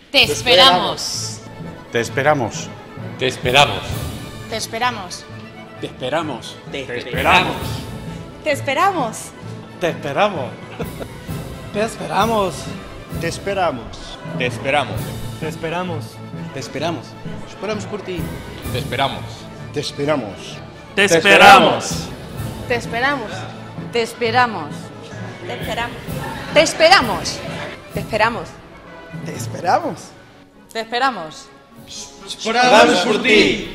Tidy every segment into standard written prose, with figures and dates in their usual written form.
Te esperamos. Te esperamos. Te esperamos. Te esperamos. Te esperamos. Te esperamos. Te esperamos. Te esperamos. Te esperamos. Te esperamos. Te esperamos. Te esperamos. Te esperamos. Esperamos por ti. Te esperamos. Te esperamos. Te esperamos. Te esperamos. Te esperamos. Te esperamos. Te esperamos. Te esperamos. Te esperamos. Te esperamos. Esperamos por ti.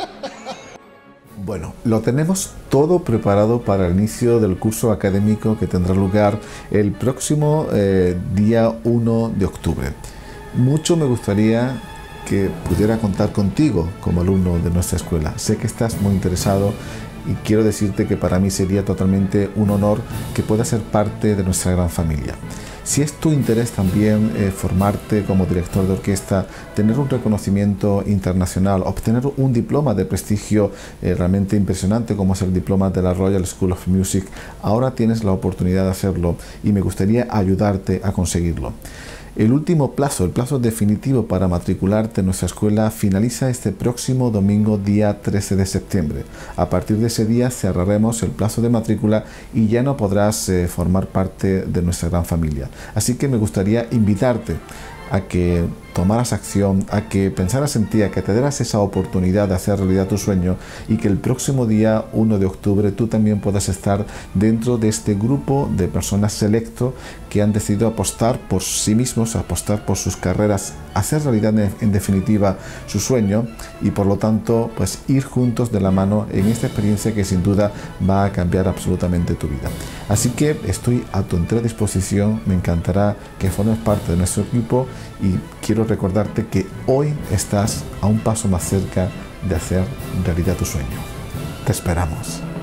Bueno, lo tenemos todo preparado para el inicio del curso académico que tendrá lugar el próximo día 1 de octubre. Mucho me gustaría que pudiera contar contigo como alumno de nuestra escuela. Sé que estás muy interesado y quiero decirte que para mí sería totalmente un honor que puedas ser parte de nuestra gran familia. Si es tu interés también formarte como director de orquesta, tener un reconocimiento internacional, obtener un diploma de prestigio realmente impresionante como es el diploma de la Royal School of Music, ahora tienes la oportunidad de hacerlo y me gustaría ayudarte a conseguirlo. El último plazo, el plazo definitivo para matricularte en nuestra escuela finaliza este próximo domingo día 13 de septiembre. A partir de ese día cerraremos el plazo de matrícula y ya no podrás formar parte de nuestra gran familia. Así que me gustaría invitarte a que tomaras acción, a que pensaras en ti, a que te dieras esa oportunidad de hacer realidad tu sueño y que el próximo día 1 de octubre tú también puedas estar dentro de este grupo de personas selecto que han decidido apostar por sí mismos, apostar por sus carreras, hacer realidad en definitiva su sueño y por lo tanto pues ir juntos de la mano en esta experiencia que sin duda va a cambiar absolutamente tu vida. Así que estoy a tu entera disposición, me encantará que formes parte de nuestro equipo y quiero recordarte que hoy estás a un paso más cerca de hacer realidad tu sueño. Te esperamos.